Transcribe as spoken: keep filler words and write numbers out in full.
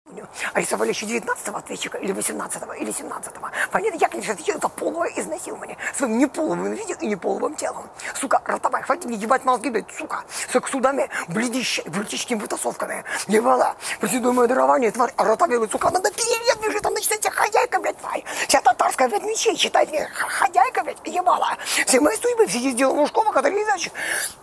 Арестовали еще девятнадцатого ответчика, или восемнадцатого, или семнадцатого. Понятно, я, конечно, отвечаю за половое изнасилование. Своим неполовым видом и неполовым телом. Сука, ротовая, хватит мне ебать мозги, блядь, сука. С судами, бледищ, бледищскими вытасовками. Ебала, процедуемое дарование, тварь, а ротовая, сука, надо перед бежит, там начинается хозяйка, блядь, тварь. Вся татарская, блядь, мечей считает мне хозяйка, блядь, ебала. Все мои судьбы, все ездила Лужкова, который, значит,